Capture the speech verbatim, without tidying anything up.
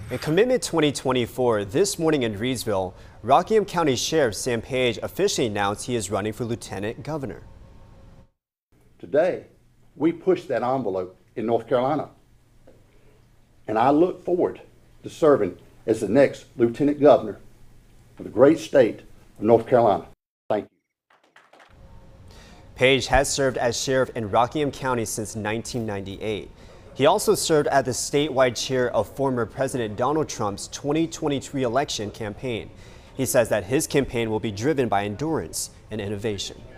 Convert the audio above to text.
In Commitment twenty twenty-four, this morning in Reedsville, Rockingham County Sheriff Sam Page officially announced he is running for Lieutenant Governor. Today, we pushed that envelope in North Carolina, and I look forward to serving as the next Lieutenant Governor of the great state of North Carolina. Thank you. Page has served as sheriff in Rockingham County since nineteen ninety-eight. He also served as the statewide chair of former President Donald Trump's twenty twenty-three election campaign. He says that his campaign will be driven by endurance and innovation.